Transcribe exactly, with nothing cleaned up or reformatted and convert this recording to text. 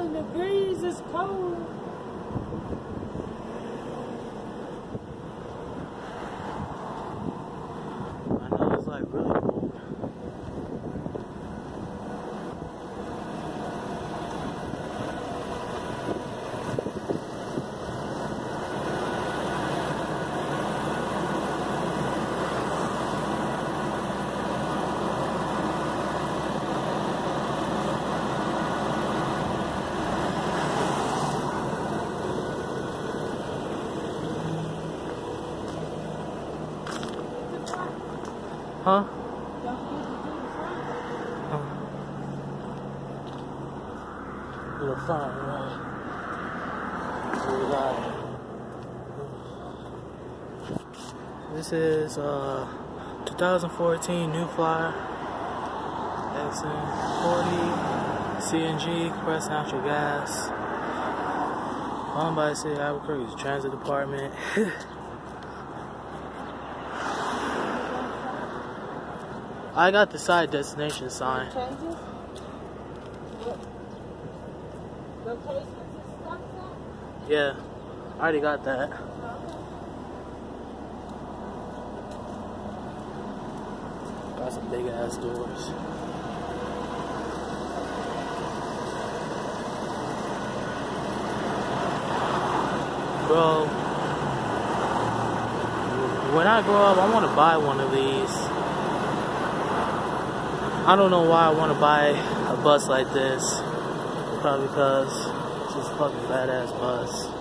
seventy-one degrees, it's cold. I know it's like really cold. Huh? The front, right? This is uh twenty fourteen New Flyer X M forty C N G, compressed natural gas, owned by the City of Albuquerque's Transit Department. I got the side destination sign. Yeah, I already got that. Got some big ass doors. Bro, when I grow up, I want to buy one of these. I don't know why I want to buy a bus like this. Probably because it's just a fucking badass bus.